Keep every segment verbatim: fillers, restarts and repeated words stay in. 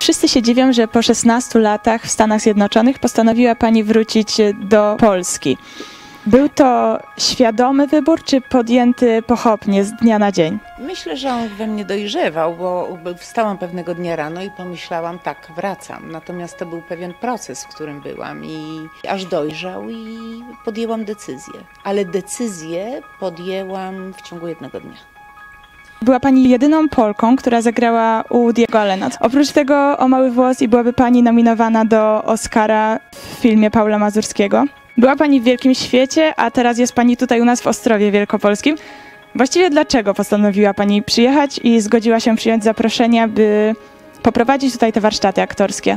Wszyscy się dziwią, że po szesnastu latach w Stanach Zjednoczonych postanowiła Pani wrócić do Polski. Był to świadomy wybór, czy podjęty pochopnie z dnia na dzień? Myślę, że on we mnie dojrzewał, bo wstałam pewnego dnia rano i pomyślałam, tak, wracam. Natomiast to był pewien proces, w którym byłam i aż dojrzał i podjęłam decyzję. Ale decyzję podjęłam w ciągu jednego dnia. Była Pani jedyną Polką, która zagrała u Woody'ego Allena. Oprócz tego O mały włos i byłaby Pani nominowana do Oscara w filmie Paula Mazurskiego. Była Pani w wielkim świecie, a teraz jest Pani tutaj u nas w Ostrowie Wielkopolskim. Właściwie dlaczego postanowiła Pani przyjechać i zgodziła się przyjąć zaproszenie, by poprowadzić tutaj te warsztaty aktorskie?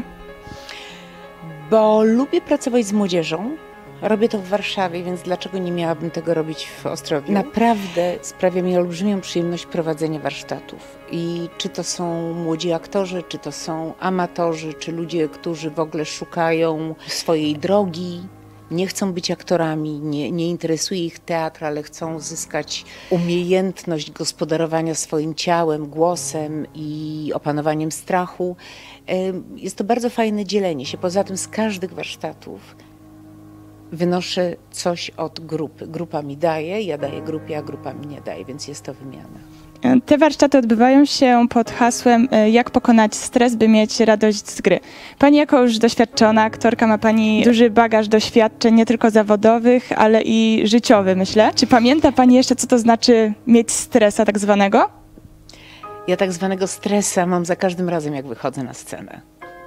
Bo lubię pracować z młodzieżą. Robię to w Warszawie, więc dlaczego nie miałabym tego robić w Ostrowiu? Naprawdę sprawia mi olbrzymią przyjemność prowadzenie warsztatów. I czy to są młodzi aktorzy, czy to są amatorzy, czy ludzie, którzy w ogóle szukają swojej drogi, nie chcą być aktorami, nie, nie interesuje ich teatr, ale chcą zyskać umiejętność gospodarowania swoim ciałem, głosem i opanowaniem strachu. Jest to bardzo fajne dzielenie się. Poza tym z każdych warsztatów wynoszę coś od grupy. Grupa mi daje, ja daję grupie, a grupa mi nie daje, więc jest to wymiana. Te warsztaty odbywają się pod hasłem jak pokonać stres, by mieć radość z gry. Pani jako już doświadczona aktorka ma Pani duży bagaż doświadczeń, nie tylko zawodowych, ale i życiowy, myślę. Czy pamięta Pani jeszcze, co to znaczy mieć stresa tak zwanego? Ja tak zwanego stresa mam za każdym razem, jak wychodzę na scenę.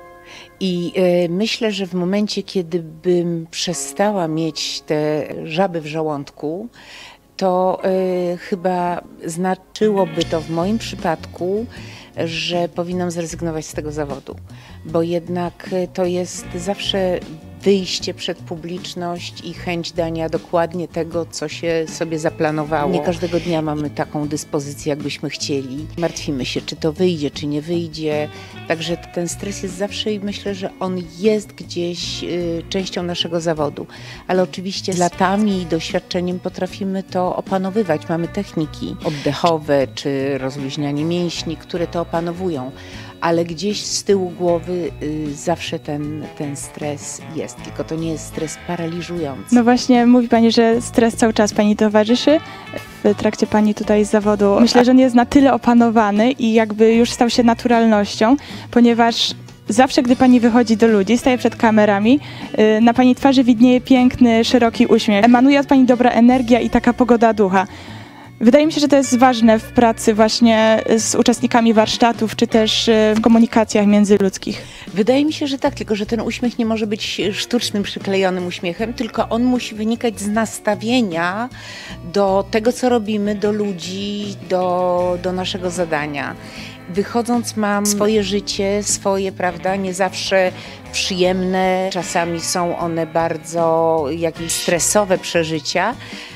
I y, myślę, że w momencie, kiedy bym przestała mieć te żaby w żołądku, to y, chyba znaczyłoby to w moim przypadku, że powinnam zrezygnować z tego zawodu, bo jednak to jest zawsze wyjście przed publiczność i chęć dania dokładnie tego, co się sobie zaplanowało. Nie każdego dnia mamy taką dyspozycję, jakbyśmy chcieli. Martwimy się, czy to wyjdzie, czy nie wyjdzie. Także ten stres jest zawsze i myślę, że on jest gdzieś y, częścią naszego zawodu. Ale oczywiście z latami i doświadczeniem potrafimy to opanowywać. Mamy techniki oddechowe, czy rozluźnianie mięśni, które to opanowują. Ale gdzieś z tyłu głowy y, zawsze ten, ten stres jest, tylko to nie jest stres paraliżujący. No właśnie, mówi Pani, że stres cały czas Pani towarzyszy w trakcie Pani tutaj z zawodu. Myślę, że on jest na tyle opanowany i jakby już stał się naturalnością, ponieważ zawsze, gdy Pani wychodzi do ludzi, staje przed kamerami, y, na Pani twarzy widnieje piękny, szeroki uśmiech. Emanuje od Pani dobra energia i taka pogoda ducha. Wydaje mi się, że to jest ważne w pracy właśnie z uczestnikami warsztatów, czy też w komunikacjach międzyludzkich. Wydaje mi się, że tak, tylko że ten uśmiech nie może być sztucznym, przyklejonym uśmiechem, tylko on musi wynikać z nastawienia do tego, co robimy, do ludzi, do, do naszego zadania. Wychodząc mam swoje życie, swoje, prawda, nie zawsze przyjemne, czasami są one bardzo jakieś stresowe przeżycia.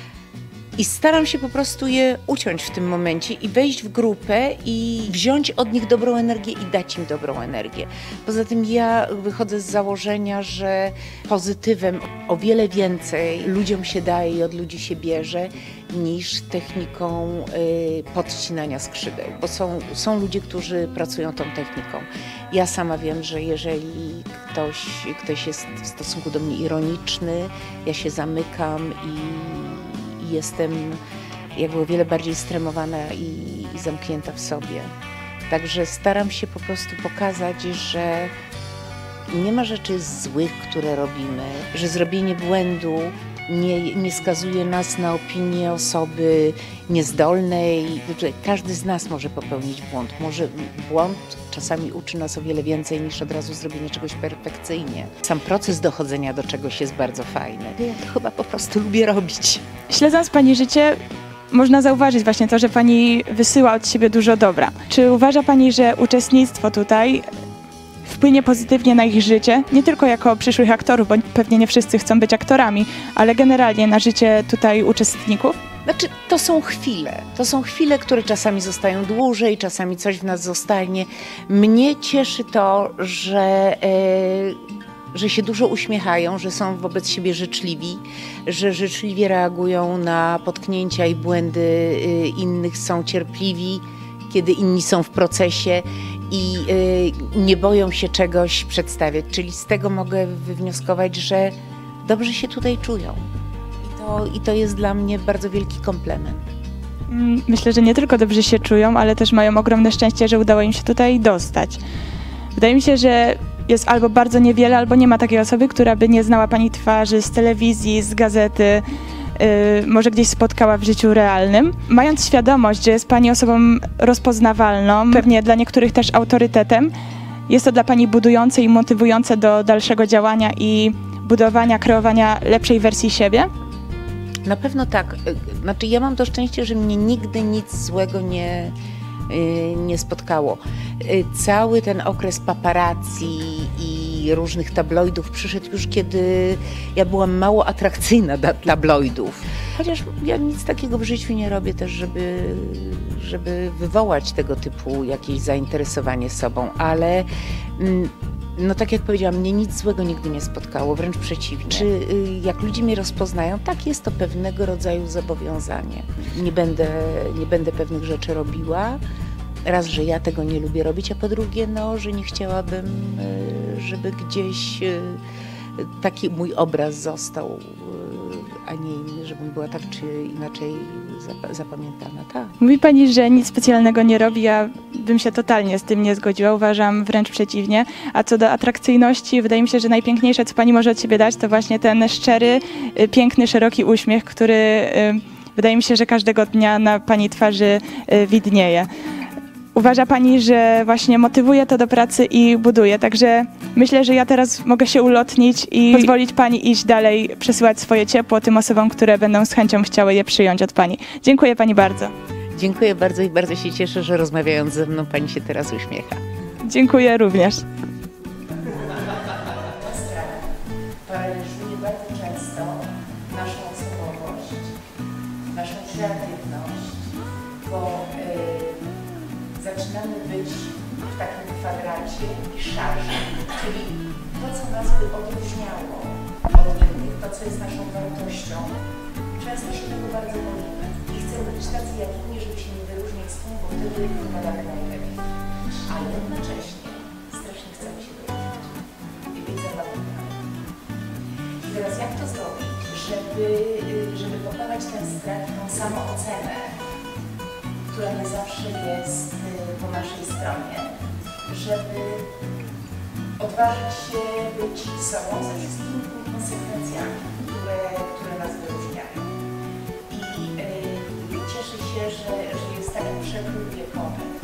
I staram się po prostu je uciąć w tym momencie i wejść w grupę i wziąć od nich dobrą energię i dać im dobrą energię. Poza tym ja wychodzę z założenia, że pozytywem o wiele więcej ludziom się daje i od ludzi się bierze niż techniką y, podcinania skrzydeł. Bo są, są ludzie, którzy pracują tą techniką. Ja sama wiem, że jeżeli ktoś, ktoś jest w stosunku do mnie ironiczny, ja się zamykam i jestem jakby o wiele bardziej stremowana i, i zamknięta w sobie. Także staram się po prostu pokazać, że nie ma rzeczy złych, które robimy, że zrobienie błędu nie, nie skazuje nas na opinię osoby niezdolnej. Każdy z nas może popełnić błąd. Może błąd czasami uczy nas o wiele więcej niż od razu zrobienie czegoś perfekcyjnie. Sam proces dochodzenia do czegoś jest bardzo fajny. Ja to chyba po prostu lubię robić. Śledząc Pani życie, można zauważyć właśnie to, że Pani wysyła od siebie dużo dobra. Czy uważa Pani, że uczestnictwo tutaj wpłynie pozytywnie na ich życie, nie tylko jako przyszłych aktorów, bo pewnie nie wszyscy chcą być aktorami, ale generalnie na życie tutaj uczestników? Znaczy, to są chwile. To są chwile, które czasami zostają dłużej, czasami coś w nas zostanie. Mnie cieszy to, że, e, że się dużo uśmiechają, że są wobec siebie życzliwi, że życzliwie reagują na potknięcia i błędy e, innych, są cierpliwi, kiedy inni są w procesie. i y, nie boją się czegoś przedstawiać. Czyli z tego mogę wywnioskować, że dobrze się tutaj czują. I to, i to jest dla mnie bardzo wielki komplement. Myślę, że nie tylko dobrze się czują, ale też mają ogromne szczęście, że udało im się tutaj dostać. Wydaje mi się, że jest albo bardzo niewiele, albo nie ma takiej osoby, która by nie znała pani twarzy z telewizji, z gazety, yy, może gdzieś spotkała w życiu realnym. Mając świadomość, że jest pani osobą rozpoznawalną, pewnie dla niektórych też autorytetem, jest to dla pani budujące i motywujące do dalszego działania i budowania, kreowania lepszej wersji siebie? Na pewno tak. Znaczy ja mam to szczęście, że mnie nigdy nic złego nie, nie spotkało. Cały ten okres paparazzi i różnych tabloidów przyszedł już, kiedy ja byłam mało atrakcyjna dla tabloidów. Chociaż ja nic takiego w życiu nie robię też, żeby, żeby wywołać tego typu jakieś zainteresowanie sobą, ale no tak jak powiedziałam, mnie nic złego nigdy nie spotkało, wręcz przeciwnie. Czy jak ludzie mnie rozpoznają, tak, jest to pewnego rodzaju zobowiązanie. Nie będę, nie będę pewnych rzeczy robiła. Raz, że ja tego nie lubię robić, a po drugie, no, że nie chciałabym, żeby gdzieś taki mój obraz został, a nie inny, żebym była tak czy inaczej zapamiętana. Tak. Mówi pani, że nic specjalnego nie robi, ja bym się totalnie z tym nie zgodziła, uważam wręcz przeciwnie. A co do atrakcyjności, wydaje mi się, że najpiękniejsze, co pani może od siebie dać, to właśnie ten szczery, piękny, szeroki uśmiech, który wydaje mi się, że każdego dnia na pani twarzy widnieje. Uważa pani, że właśnie motywuje to do pracy i buduje, także myślę, że ja teraz mogę się ulotnić i pozwolić pani iść dalej, przesyłać swoje ciepło tym osobom, które będą z chęcią chciały je przyjąć od pani. Dziękuję pani bardzo. Dziękuję bardzo i bardzo się cieszę, że rozmawiając ze mną pani się teraz uśmiecha. Dziękuję również. Paraliżuje bardzo często naszą osobowość, naszą kreatywność, bo zaczynamy być w takim kwadracie i szarze, czyli to, co nas by odróżniało od innych, to, co jest naszą wartością, często się tego bardzo boimy i chcemy być tacy jak inni, żeby się nie wyróżniać z tym, bo wtedy wypadamy najlepiej. A jednocześnie strasznie chcemy się wyróżniać i być zawodnikami. I teraz jak to zrobić, żeby, żeby pokonać ten strach, tą samoocenę, która nie zawsze jest po naszej stronie, żeby odważyć się być sobą ze wszystkimi tymi konsekwencjami, które, które nas wyróżniają. I yy, cieszę się, że, że jest taki przepływ wiekowy